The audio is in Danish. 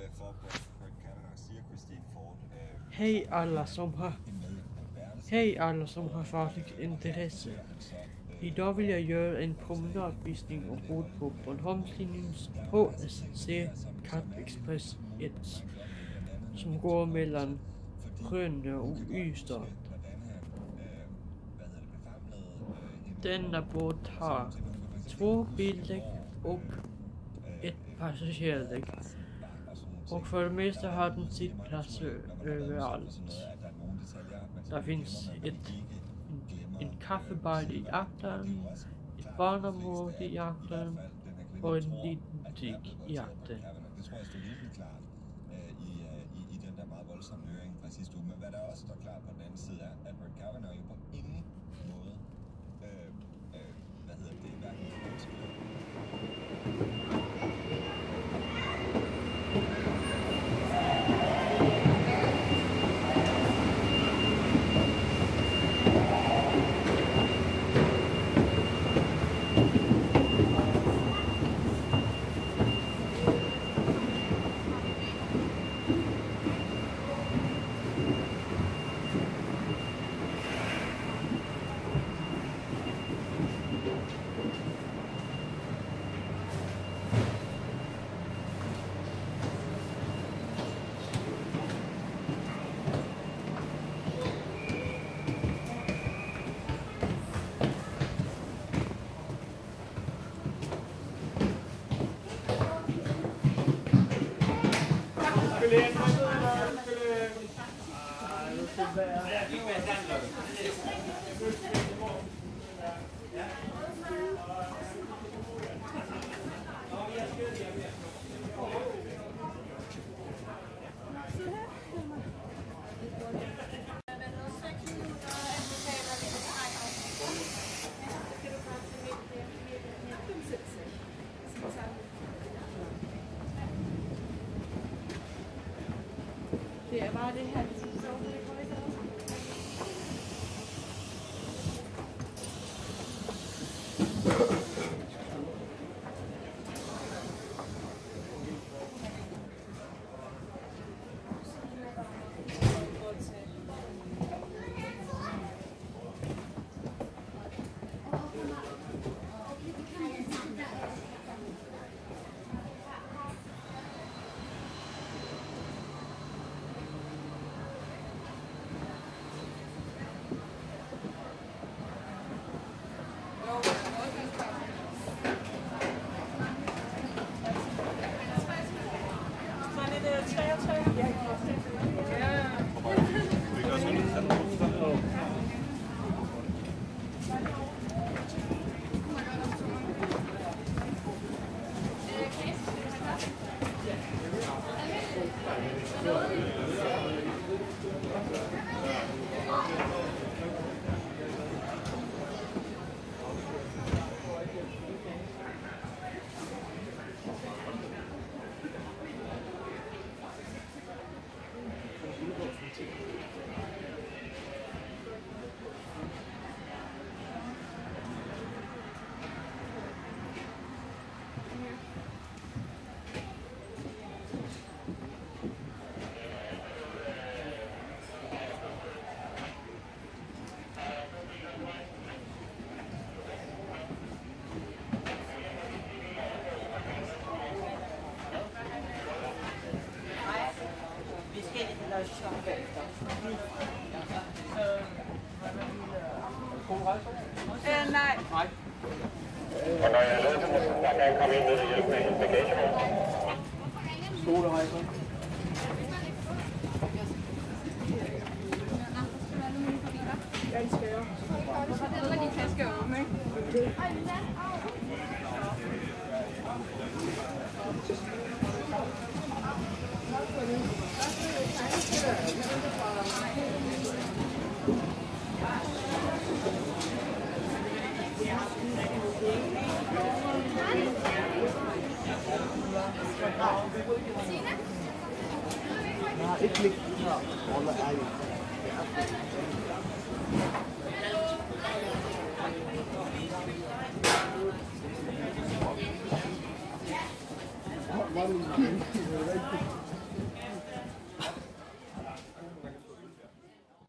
Hej alla som har farligt intresse. Idag vill jag göra en promenadvisning ombord på Bornholmslinjens HSC Kattexpress 1 som går mellan Rönne och Ystad. Denna båt har 2 bildäck och 1 passagerardäck. Och för det mesta har den sittplatser överallt. Där finns en kaffebar i aktern, ett barnområde i aktern och en liten butik i aktern. I den der meget voldsomme høring fra sidste uge, men hvad der også står klart på den anden side er, at Brett Kavanaugh jo på ingen måde, hverken Det er bare det her, nej. Og når jeg er nødt til, der kan jeg komme ind og hjælpe med en bagagevogn. Skolerejser. Ja, de skal jo. Det var de tasker om, ikke? Ja, ik klik. Ja, alle eieren. Waarom niet?